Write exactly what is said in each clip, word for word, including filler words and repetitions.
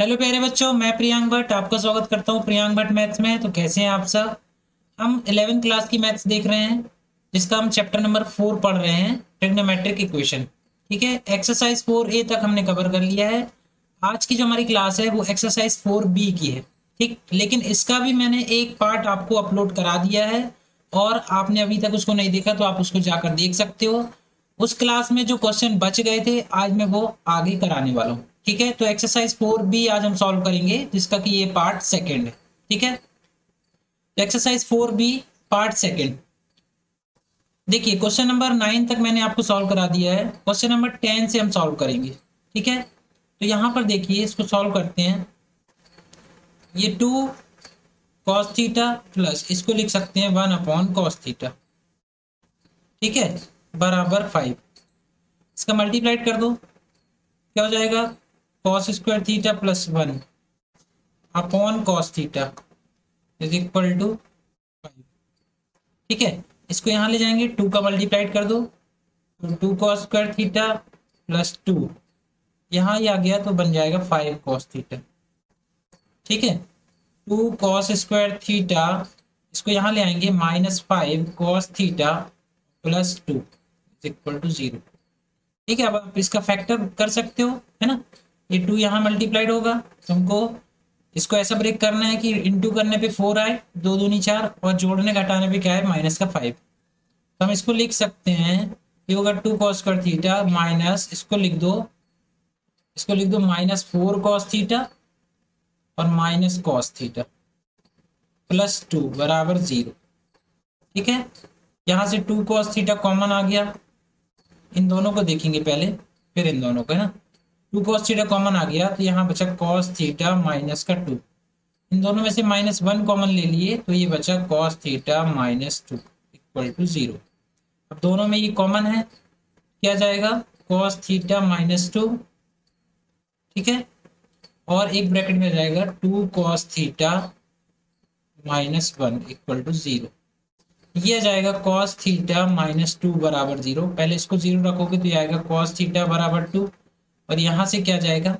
Hello प्यारे बच्चों, मैं प्रियांक भट्ट आपका स्वागत करता हूँ प्रियांक भट्ट मैथ्स में। तो कैसे हैं आप सब। हम इलेवेंथ क्लास की मैथ्स देख रहे हैं, जिसका हम चैप्टर नंबर फोर पढ़ रहे हैं, ट्रिग्नोमेट्रिक इक्वेशन। ठीक है, एक्सरसाइज फोर ए तक हमने कवर कर लिया है। आज की जो हमारी क्लास है वो एक्सरसाइज फोर बी की है। ठीक, लेकिन इसका भी मैंने एक पार्ट आपको अपलोड करा दिया है, और आपने अभी तक उसको नहीं देखा तो आप उसको जाकर देख सकते हो। उस क्लास में जो क्वेश्चन बच गए थे आज मैं वो आगे कराने वाला हूँ। ठीक है, तो एक्सरसाइज फोर बी आज हम सॉल्व करेंगे, जिसका कि ये पार्ट सेकंड है। ठीक है, तो exercise four B part second. देखिए, क्वेश्चन नंबर नाइन तक मैंने आपको सॉल्व करा दिया है, क्वेश्चन नंबर टेन से हम सॉल्व करेंगे। ठीक है, तो यहाँ पर देखिए, इसको सॉल्व करते हैं। ये टू कॉस थीटा प्लस, इसको लिख सकते हैं वन अपॉन कॉस थीटा। ठीक है, बराबर फाइव। इसका मल्टीप्लाइड कर दो, क्या हो जाएगा, cos square theta plus one upon cos theta is equal to five. ठीक है, इसको यहाँ ले जाएंगे, टू का मल्टीप्लाइड कर दो, तो two cos square theta plus two, यहाँ ही आ गया तो बन जाएगा फाइव कॉस थीटा। ठीक है, टू कॉस स्क्वायर थीटा, इसको यहाँ ले आएंगे, minus five cos theta plus two is equal to zero. ठीक है, अब आप इसका फैक्टर कर सकते हो, है ना। ये टू यहाँ मल्टीप्लाइड होगा, तो हमको इसको ऐसा ब्रेक करना है कि इंटू करने पे फोर आए, दो दूनी चार, और जोड़ने घटाने पे क्या है, माइनस का फाइव। तो हम इसको लिख सकते हैं, ये होगा two cos square theta minus, इसको लिख दो, इसको लिख दो माइनस फोर कॉस थीटा और minus cos theta plus two बराबर जीरो। ठीक है, यहाँ से टू कॉस थीटा कॉमन आ गया, इन दोनों को देखेंगे पहले, फिर इन दोनों को, है ना। टू कॉस थीटा कॉमन आ गया, तो यहाँ बचा कॉस थीटा माइनस का टू, इन दोनों में से माइनस वन कॉमन ले लिए, तो ये बचा cos theta minus two equal to zero. अब दोनों में ये कॉमन है, क्या जाएगा, कॉस थीटा माइनस टू। ठीक है, और एक ब्रैकेट में जाएगा two cos theta minus one equal to zero. ये जाएगा कॉस थीटा माइनस टू बराबर जीरो, पहले इसको जीरो रखोगे तो ये आएगा कॉस थीटा बराबर टू, और यहाँ से क्या जाएगा,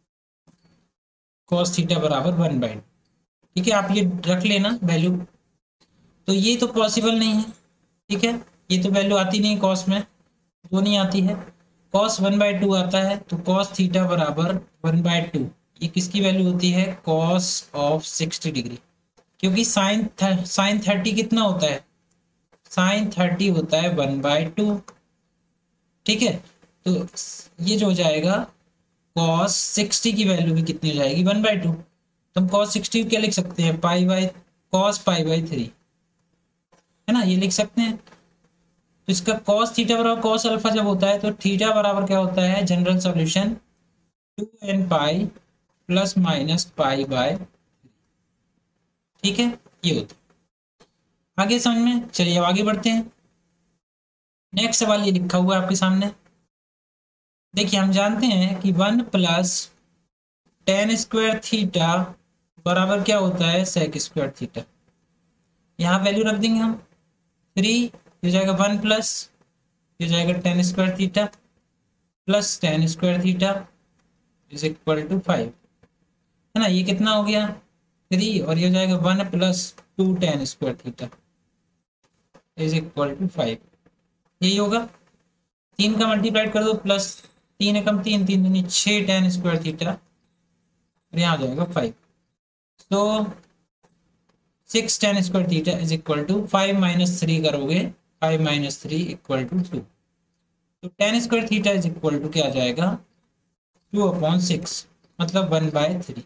कॉस थीटा बराबर वन बाई टू। ठीक है, आप ये रख लेना वैल्यू। तो ये तो पॉसिबल नहीं है, ठीक है, ये तो वैल्यू आती नहीं कॉस में, दो नहीं आती है, कॉस वन बाई टू आता है, तो कॉस थीटा बराबर वन बाई टू, ये किसकी वैल्यू होती है, कॉस ऑफ सिक्सटी डिग्री। क्योंकि साइन साइन थर्टी कितना होता है, साइन थर्टी होता है वन बाई टू। ठीक है, तो ये जो हो जाएगा, कॉस सिक्सटी की वैल्यू भी कितनी हो जाएगी, वन बाई टू। तो हम कॉस सिक्सटी क्या लिख सकते हैं, pi by cos pi by three, है ना, ये लिख सकते हैं। तो इसका कॉस थीटा बराबर कॉस अल्फा जब होता है, तो थीटा बराबर क्या होता है, general solution two n pi plus minus pi by. ठीक है, ये होता है। आगे समझ में, चलिए अब आगे बढ़ते हैं। नेक्स्ट सवाल ये लिखा हुआ है आपके सामने। देखिए, हम जानते हैं कि one plus tan square theta बराबर क्या होता है, सेक स्क्वायर थीटा। यहाँ वैल्यू रख देंगे हम, थ्री हो जाएगा वन प्लस, हो जाएगा tan square theta plus tan square theta is equal to five, है ना। ये कितना हो गया, थ्री, और ये हो जाएगा one plus two tan square theta is equal to five, यही होगा। तीन का मल्टीप्लाइड कर दो, प्लस तीन एकम तीन, तीन दूनी छः टेन स्क्वायर थीटा, और यहाँ आ जाएगा फाइव। तो six tan square theta is equal to five minus three करोगे, five minus three equal to two. तो tan square theta is equal to क्या आ जाएगा, टू अपॉन सिक्स, मतलब one by three,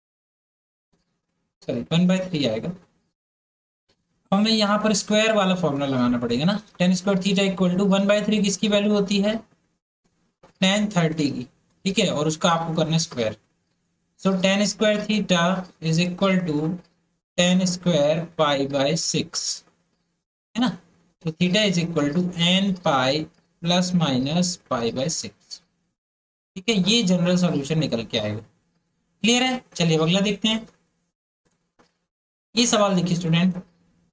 sorry one by three आएगा। हमें यहाँ पर स्क्वायर वाला फॉर्मूला लगाना पड़ेगा ना, tan square theta equal to one by three किसकी वैल्यू होती है, टेन थर्टी की। ठीक है, और उसका आपको करना square, so tan square theta is equal to tan square pi by six, है ना। तो theta is equal to n pi plus minus pi by six. ठीक है, ये जनरल सॉल्यूशन निकल के आएगा। क्लियर है, चलिए अब अगला देखते हैं। ये सवाल देखिए स्टूडेंट,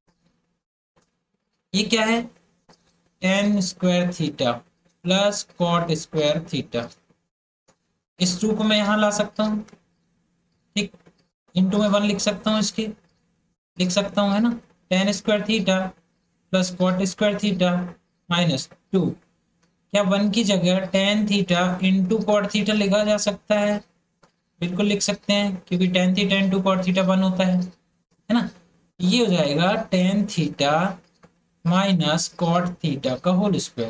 ये क्या है, tan square theta plus cot square theta, इस टू को मैं यहां ला सकता हूं, ठीक, इंटू में वन लिख सकता हूँ, इसके लिख सकता हूँ, है ना। Tan square theta plus cot square theta minus two. क्या वन की जगह tan theta into cot theta लिखा जा सकता है? बिल्कुल लिख सकते हैं, क्योंकि tan theta into cot theta one होता है है ना। ये हो जाएगा tan theta minus cot theta का होल स्क्वायर,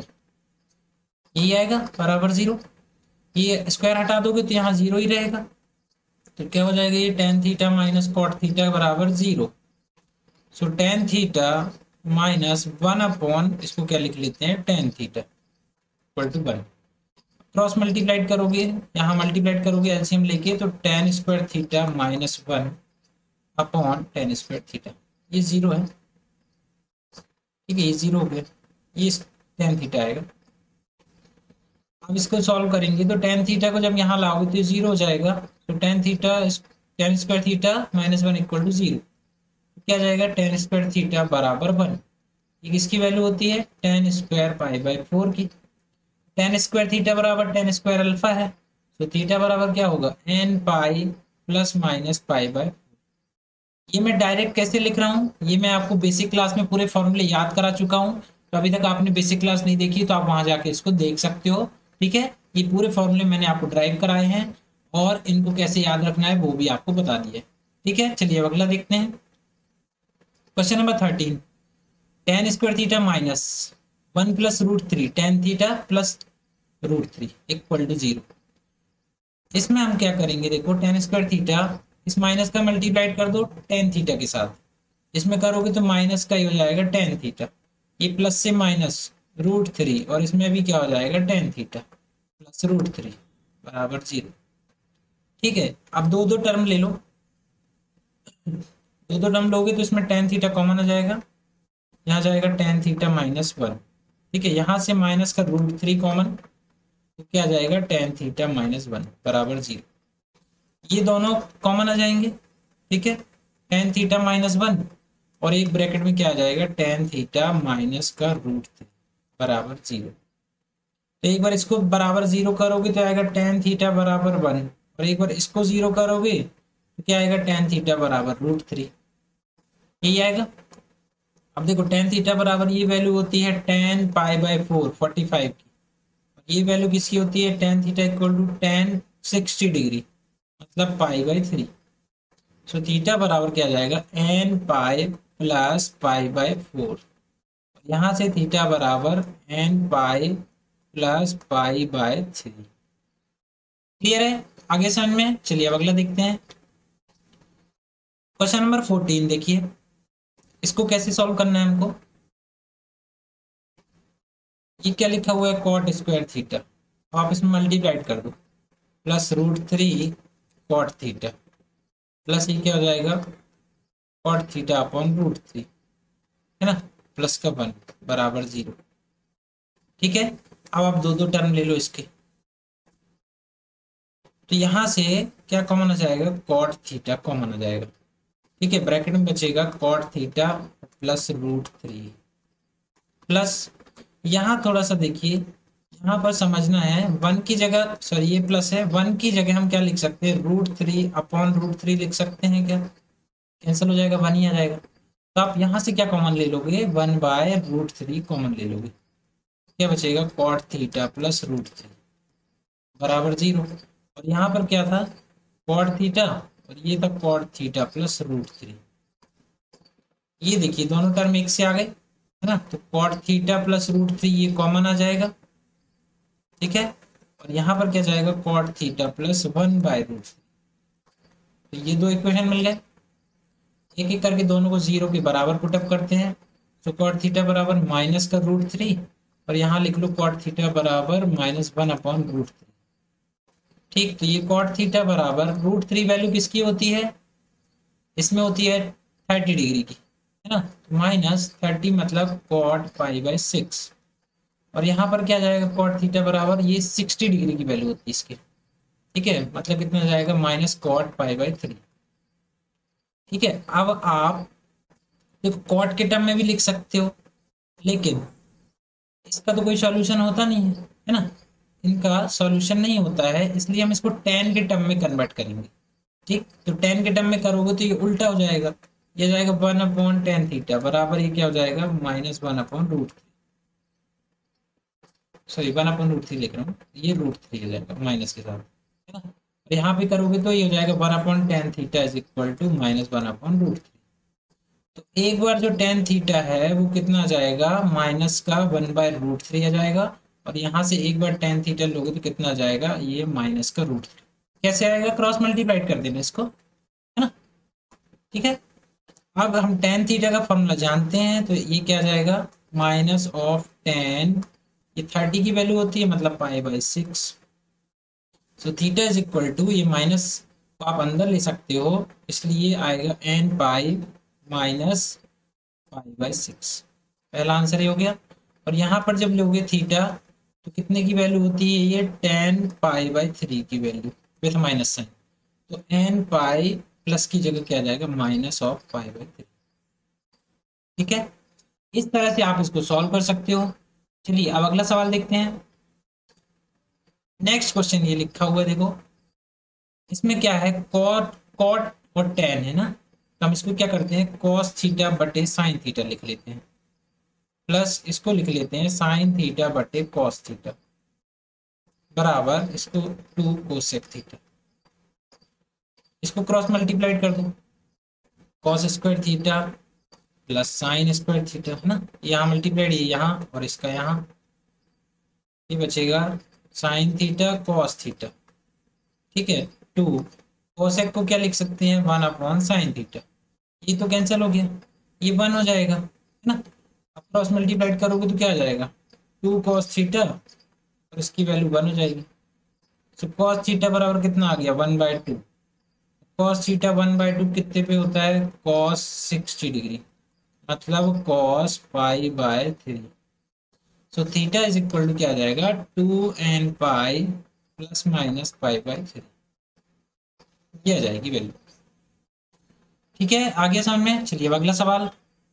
ये आएगा बराबर जीरो। ये स्क्वायर हटा दोगे तो यहाँ जीरो ही रहेगा, तो क्या हो जाएगा ये tan theta minus cot theta बराबर zero. So tan theta minus one upon, इसको क्या लिख लेते हैं, tan theta equal to one. Cross multiplied करोगे, यहाँ मल्टीप्लाइड करोगे एलसीएम लेके, तो tan square theta minus one upon tan square theta, ये जीरो है। ठीक है, ये जीरो हो गया, ये टेन थीटा आएगा। अब इसको सॉल्व करेंगे तो टेन थीटा को जब यहाँ लाओगे तो ये जीरो हो जाएगा। तो tan theta tan square theta minus one equal to zero, क्या जाएगा, टेन स्क्वायर थीटा बराबर वन। ये किसकी वैल्यू होती है, tan square pi by four की। टेन स्क्वायर थीटा बराबर टेन स्क्वायर अल्फा है, तो थीटा बराबर क्या होगा, n pi plus minus pi by. ये मैं डायरेक्ट कैसे लिख रहा हूँ, ये मैं आपको बेसिक क्लास में पूरे फॉर्मूले याद करा चुका हूँ। तो अभी तक आपने बेसिक क्लास नहीं देखी तो आप वहां जाके इसको देख सकते हो। ठीक है, ये पूरे फॉर्मूले मैंने आपको ड्राइव कराए हैं और इनको कैसे याद रखना है वो भी आपको बता दिया। ठीक है, चलिए अब अगला देखते हैं। Question number thirteen, tan square theta minus one plus root three tan theta plus root three equal to zero. इसमें हम क्या करेंगे, देखो टेन स्क्वायर थीटा, इस माइनस का मल्टीप्लाइड कर दो टेन थीटा के साथ, इसमें करोगे तो माइनस का ही हो जाएगा टेन थीटा, ये प्लस से माइनस रूट थ्री, और इसमें भी क्या हो जाएगा, tan theta plus root three बराबर जीरो। ठीक है, अब दो दो टर्म ले लो, दो दो टर्म लोगे तो इसमें टेन थीटा कॉमन आ जाएगा, यहाँ जाएगा टेन थीटा माइनस वन। ठीक है, यहाँ से माइनस का रूट थ्री कॉमन, तो क्या जाएगा, टेन थीटा माइनस वन बराबर जीरो। ये दोनों कॉमन आ जाएंगे। ठीक है, टेन थीटा माइनस वन और एक ब्रैकेट में क्या आ जाएगा, टेन थीटा माइनस का रूट थ्री बराबर जीरो। तो एक बार इसको बराबर जीरो करोगे तो आएगा टेन थीटा बराबर वन, और एक बार इसको जीरो करोगे तो क्या आएगा, टेन थीटा बराबर रूट थ्री, यही आएगा। अब देखो टेन थीटा बराबर ये वैल्यू होती है tan pi by four forty five की, ये वैल्यू किसकी होती है, tan theta equal to tan sixty degree मतलब pi by three. So theta बराबर क्या जाएगा, n pi plus pi by four, यहाँ से थीटा बराबर n pi plus pi by three. Clear है, आगे समझ में। चलिए अब अगला देखते हैं। क्वेश्चन नंबर फोर्टीन देखिए, इसको कैसे सॉल्व करना है हमको। ये क्या लिखा हुआ है, कॉट स्क्वायर थीटा, आप इसमें मल्टीप्लाइड कर दो, plus root three cot theta, plus ये क्या हो जाएगा, cot theta upon root three, है ना, प्लस का वन बराबर जीरो। ठीक है, अब आप दो दो टर्म ले लो इसके, तो यहां से क्या कॉमन आ जाएगा, कॉट थीटा कॉमन आ जाएगा। ठीक है, ब्रैकेट में बचेगा cot theta plus root three, plus यहाँ थोड़ा सा देखिए, यहाँ पर समझना है, वन की जगह, सॉरी ये प्लस है, वन की जगह हम क्या लिख सकते हैं, root three upon root three लिख सकते हैं क्या, कैंसिल हो जाएगा, वन ही आ जाएगा। तो आप यहाँ से क्या कॉमन ले लोगे, one by root three common ले लोगे, क्या बचेगा, cot theta plus root three बराबर जीरो। और यहाँ पर क्या था, कॉट थीटा, और ये था cot theta plus root three. ये देखिए दोनों टर्म एक से आ गए, है ना, तो cot theta plus root three ये कॉमन आ जाएगा। ठीक है, और यहाँ पर क्या जाएगा, cot theta plus one by root three. तो ये दो इक्वेशन मिल गए, एक एक करके दोनों को जीरो के बराबर पुटअप करते हैं। तो कॉट थीटा बराबर माइनस का रूट थ्री, और यहाँ लिख लो कॉट थीटा बराबर minus one upon root three. ठीक, तो ये कॉट थीटा बराबर रूट थ्री वैल्यू किसकी होती है, इसमें होती है थर्टी डिग्री की, है ना, माइनस थर्टी मतलब कॉट पाई बाय सिक्स, और यहाँ पर क्या जाएगा, कॉट थीटा बराबर ये सिक्सटी डिग्री की वैल्यू होती है इसकी। ठीक है, मतलब कितना जाएगा, minus cot pi by three. ठीक है, अब आप देखो कॉट के टर्म में भी लिख सकते हो, लेकिन इसका तो कोई सॉल्यूशन होता नहीं है, है ना, इनका सॉल्यूशन नहीं होता है, इसलिए हम इसको टेन के टर्म में कन्वर्ट करेंगे। ठीक, तो टेन के टर्म में करोगे तो ये उल्टा हो जाएगा, ये जाएगा वन अपॉन टेन थीटा बराबर ये क्या हो जाएगा minus one upon root three, sorry one upon root three लिख रहा हूँ, ये रूट थ्री हो जाएगा माइनस के साथ, है ना। और यहाँ पे करोगे तो ये हो जाएगा one upon tan theta is equal to minus one upon root three. तो एक बार जो टेन थीटा है वो कितना आ जाएगा माइनस का वन बाय रूट थ्री आ जाएगा, और यहाँ से एक बार टेन थीटा लोगे तो कितना आ जाएगा ये माइनस का रूट थ्री। कैसे आएगा, क्रॉस मल्टीप्लाइड कर देना इसको, है ना। ठीक है, अब हम टेन थीटा का फॉर्मूला जानते हैं, तो ये क्या आ जाएगा माइनस ऑफ टेन, ये थर्टी की वैल्यू होती है मतलब pi by six. So theta is equal to ये माइनस को आप अंदर ले सकते हो, इसलिए आएगा n pi minus pi by six, पहला आंसर ये हो गया। और यहाँ पर जब लोगे थीटा तो कितने की वैल्यू होती है ये टेन पाई बाई थ्री की वैल्यू विथ माइनस साइन, तो एन पाई प्लस की जगह क्या आ जाएगा minus of pi by three. ठीक है, इस तरह से आप इसको सॉल्व कर सकते हो। चलिए अब अगला सवाल देखते हैं। नेक्स्ट क्वेश्चन ये लिखा हुआ है देखो, इसमें क्या है कॉट कॉट और टेन है ना, तो हम इसको क्या करते हैं कॉस थीटा बटे साइन थीटा लिख लेते हैं, प्लस इसको लिख लेते हैं साइन थीटा बटे कॉस थीटा बराबर इसको टू कोसेक थीटा। इसको क्रॉस मल्टीप्लाइड कर दो, cos square theta plus sin square theta, है ना, यहाँ मल्टीप्लाइड ये यहाँ और इसका यहाँ, ये बचेगा साइन थीटा कॉस थीटा। ठीक है, टू कोसेक को क्या लिख सकते हैं वन अपॉन साइन थीटा, ये तो कैंसिल हो गया, ये वन हो जाएगा, है ना। अब क्रॉस मल्टीप्लाइड करोगे तो क्या आ जाएगा टू कॉस थीटा और इसकी वैल्यू वन हो जाएगी। तो कॉस थीटा बराबर कितना आ गया one by two, cos theta one by two कितने पे होता है कॉस सिक्सटी डिग्री, मतलब cos pi by three. So theta is equal to क्या आ जाएगा two n pi plus minus pi by three, ये आ जाएगी वैल्यू। ठीक है, आगे समझ में। चलिए अब अगला सवाल,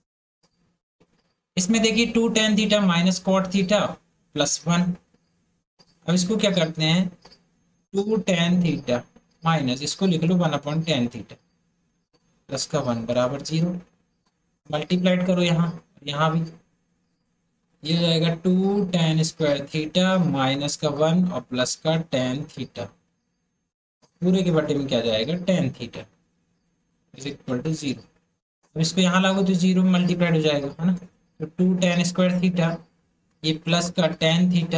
इसमें देखिए two tan theta minus cot theta plus one. अब इसको क्या करते हैं टू टेन थीटा माइनस इसको लिख लो one upon tan theta plus का वन बराबर जीरो, मल्टीप्लाइड करो यहाँ यहाँ भी, ये हो जाएगा two tan square theta minus का वन और प्लस का टेन थीटा, पूरे के बटे में क्या जाएगा tan theta is equal to zero. अब इसको यहाँ लागो तो जीरो में मल्टीप्लाइड हो जाएगा, है ना। तो टू टेन स्क्वायर थीटा ये प्लस का टेन थीटा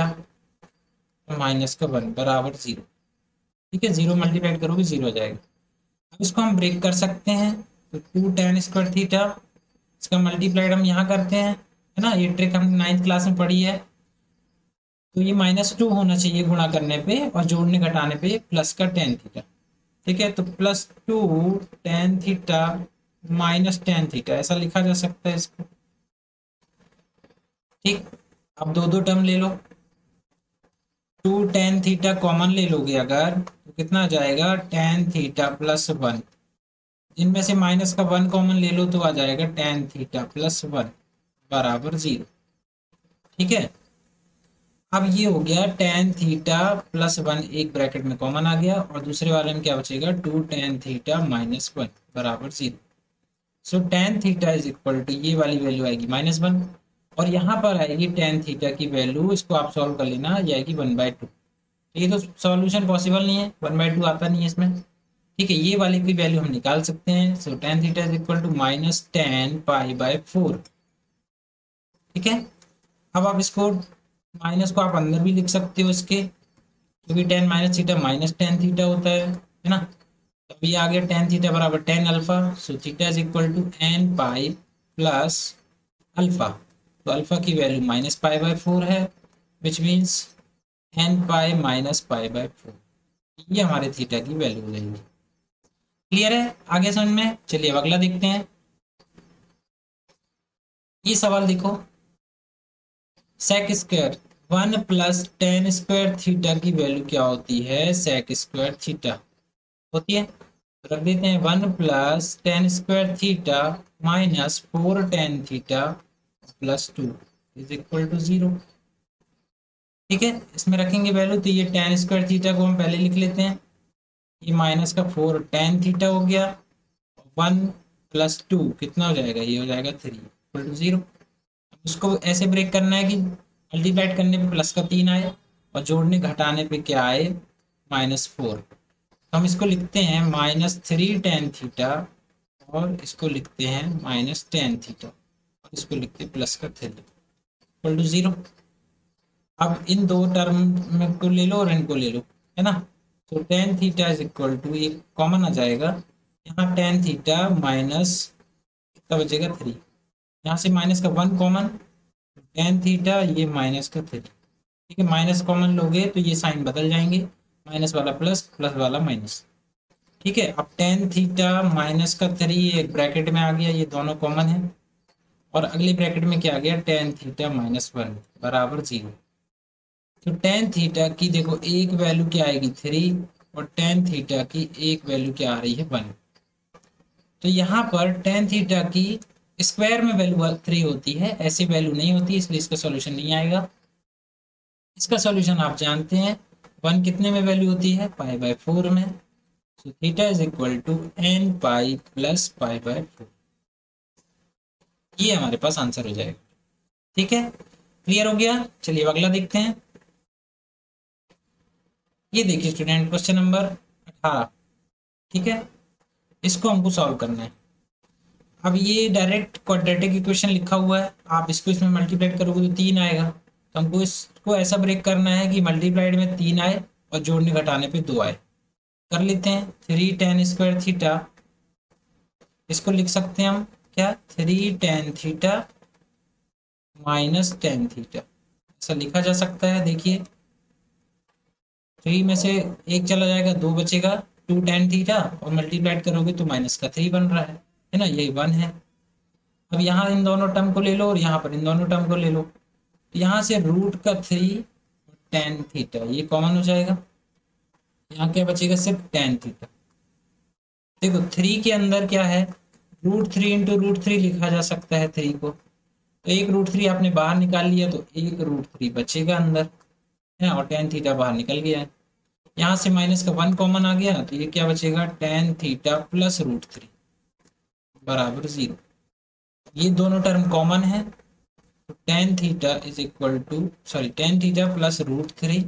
माइनस का वन बराबर जीरो। ठीक है, जीरो मल्टीप्लाइड करोगे जीरो हो जाएगा। अब इसको हम ब्रेक कर सकते हैं, तो टू टेन स्क्वायर थीटा इसका मल्टीप्लाइड हम यहाँ करते हैं, है ना, ये ट्रिक हमने नाइन्थ क्लास में पढ़ी है। तो ये माइनस टू होना चाहिए गुणा करने पे और जोड़ने घटाने पे प्लस का टेन थीटा। ठीक है, तो plus two tan theta minus tan theta ऐसा लिखा जा सकता है इसको। ठीक, अब दो दो टर्म ले लो, टू टेन थीटा कॉमन ले लोगे अगर तो कितना आ जाएगा टेन थीटा प्लस वन, इनमें से माइनस का वन कॉमन ले लो तो आ जाएगा टेन थीटा प्लस वन बराबर जीरो। ठीक है, अब ये हो गया टेन थीटा प्लस वन एक ब्रैकेट में कॉमन आ गया और दूसरे वाले में क्या बचेगा two tan theta minus one बराबर zero. So tan theta is equal to ये वाली वैल्यू आएगी माइनस वन और यहाँ पर आएगी टेन थीटा की वैल्यू, इसको आप सॉल्व कर लेना, ये आएगी वन बाई टू। ये तो सॉल्यूशन पॉसिबल नहीं है, वन बाई टू आता नहीं है इसमें। ठीक है, ये वाली की वैल्यू हम निकाल सकते हैं। So tan theta is equal to minus tan pi by four. ठीक है, अब आप इसको माइनस को आप अंदर भी लिख सकते हो इसके, क्योंकि tan minus theta minus tan theta होता है है ना। अब ये आ गया टेन थीटा बराबर tan alpha, so theta is equal to n pi plus alpha, तो अल्फा की value minus pi by four है, which means n pi minus pi by four, ये हमारे थीटा की वैल्यू हो जाएगी। क्लियर है, आगे समझ में। चलिए अब अगला देखते हैं। ये सवाल देखो, sec square one plus tan square theta की वैल्यू क्या होती है सेक स्क्वायर थीटा होती है, तो रख देते हैं one plus tan square theta minus four tan theta plus two is equal to zero. ठीक है, इसमें रखेंगे वैल्यू, तो ये टेन स्क्वायर थीटा को हम पहले लिख लेते हैं, ये माइनस का फोर टेन थीटा हो गया, वन प्लस टू कितना हो जाएगा, ये हो जाएगा थ्री इक्वल टू जीरो। उसको ऐसे ब्रेक करना है कि मल्टीप्लाइड करने पे प्लस का तीन आए और जोड़ने घटाने पे क्या आए, माइनस फोर। तो हम इसको लिखते हैं माइनस थ्री टेन थीटा और इसको लिखते हैं माइनस टेन थीटा और इसको लिखते हैं प्लस का थ्री इक्वल टू जीरो। अब इन दो टर्म में को ले लो और इनको ले लो, है ना। तो tan theta is equal to, ये कॉमन आ जाएगा, यहाँ टेन थीटा माइनस कितना बचेगा थ्री, यहाँ से माइनस का वन कॉमन, टेन थीटा ये माइनस का थ्री, ठीक है। माइनस कॉमन लोगे तो ये साइन बदल जाएंगे, माइनस वाला प्लस, प्लस वाला माइनस, ठीक है। अब टेन थीटा माइनस का थ्री एक ब्रैकेट में आ गया, ये दोनों कॉमन है, और अगले ब्रैकेट में क्या आ गया, टेन थीटा माइनस वन बराबर जीरो। तो टेन थीटा की देखो एक वैल्यू क्या आएगी थ्री, और टेन थीटा की एक वैल्यू क्या आ रही है वन। तो यहाँ पर टेन थीटा की स्क्वायर में वैल्यू थ्री होती है, ऐसी वैल्यू नहीं होती, इसलिए इसका सॉल्यूशन नहीं आएगा। इसका सॉल्यूशन आप जानते हैं, वन कितने में वैल्यू होती है, पाई बाय फोर में। So theta is equal to n pi plus pi by four, ये हमारे पास आंसर हो जाएगा, ठीक है। क्लियर हो गया, चलिए अगला देखते हैं। ये देखिए स्टूडेंट क्वेश्चन नंबर अठारह, ठीक है। इसको हमको सॉल्व करना है। अब ये डायरेक्ट क्वाड्रेटिक इक्वेशन लिखा हुआ है, आप इसको इसमें मल्टीप्लाइड करोगे तो तीन आएगा। तो हमको इसको ऐसा ब्रेक करना है कि मल्टीप्लाइड में तीन आए और जोड़ने घटाने पे दो आए। कर लेते हैं, थ्री टेन स्क्वायर थीटा, इसको लिख सकते हैं हम क्या, three tan theta minus tan theta, ऐसा लिखा जा सकता है। देखिए थ्री में से एक चला जाएगा, दो बचेगा, टू टेन थीटा और मल्टीप्लाइड करोगे तो माइनस का थ्री बन रहा है है ना, यही वन है। अब यहाँ इन दोनों टर्म को ले लो और यहाँ पर इन दोनों टर्म को ले लो, तो यहाँ से रूट का थ्री टेन थीटा ये कॉमन हो जाएगा, यहाँ क्या बचेगा, सिर्फ टेन थीटा। देखो थ्री के अंदर क्या है, root three into root three लिखा जा सकता है थ्री को, तो एक रूट थ्री आपने बाहर निकाल लिया तो एक रूट थ्री बचेगा अंदर है, और टेन थीटा बाहर निकल गया है। यहाँ से माइनस का वन कॉमन आ गया तो ये क्या बचेगा, tan theta plus root three बराबर जीरो। ये दोनों टर्म कॉमन है, तो tan theta is equal to sorry tan theta plus root three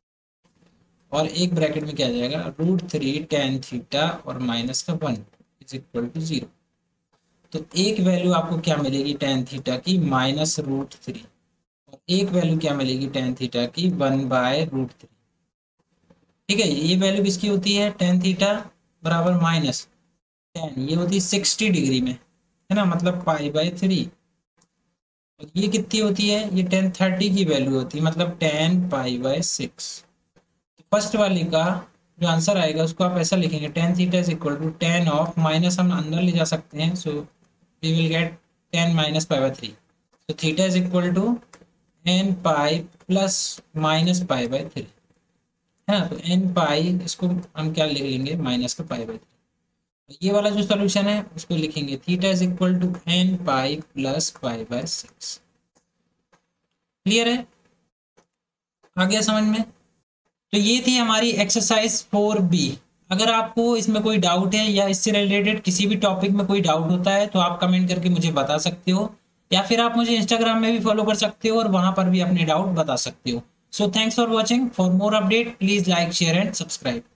और एक ब्रैकेट में क्या आ जाएगा, रूट थ्री टेन थीटा और माइनस का one is equal to zero. तो एक वैल्यू आपको क्या मिलेगी टेन थीटा की, माइनस रूट थ्री, और एक वैल्यू क्या मिलेगी टेन थीटा की, वन बाय रूट थ्री, ठीक है। ये वैल्यू किसकी होती है, टेन थीटा बराबर माइनस टेन, ये होती है सिक्सटी डिग्री में, है ना, मतलब पाई बाय थ्री। और ये कितनी होती है, ये टेन थर्टी की वैल्यू होती है, मतलब tan pi by six. First वाले का जो आंसर आएगा उसको आप ऐसा लिखेंगे, tan theta is equal to tan of, minus हम अंदर ले जा सकते हैं, so we will get tan minus pi by three. तो theta is equal to n pi plus minus pi by three, है ना। तो एन पाई इसको हम क्या लिख लेंगे, माइनस का पाई बाय थ्री। ये वाला जो सॉल्यूशन है उसको लिखेंगे theta is equal to n pi plus pi by six. Clear है, आ गया समझ में। तो ये थी हमारी एक्सरसाइज फोर बी। अगर आपको इसमें कोई डाउट है या इससे रिलेटेड किसी भी टॉपिक में कोई डाउट होता है तो आप कमेंट करके मुझे बता सकते हो, या फिर आप मुझे इंस्टाग्राम में भी फॉलो कर सकते हो और वहां पर भी अपने डाउट बता सकते हो। So thanks for watching, for more update please like share and subscribe.